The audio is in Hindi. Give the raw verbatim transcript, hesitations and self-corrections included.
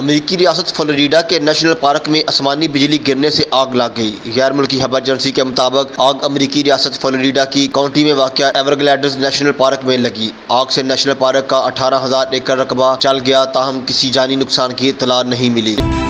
अमेरिकी रियासत फ्लोरिडा के नेशनल पार्क में आसमानी बिजली गिरने से आग लग गई। गैर मुल्की खबर एजेंसी के मुताबिक आग अमेरिकी रियासत फ्लोरिडा की काउंटी में वाक़िया एवरग्लैड्स नेशनल पार्क में लगी। आग से नेशनल पार्क का अठारह हजार एकड़ रकबा चल गया, ताहम किसी जानी नुकसान की इत्तला नहीं मिली।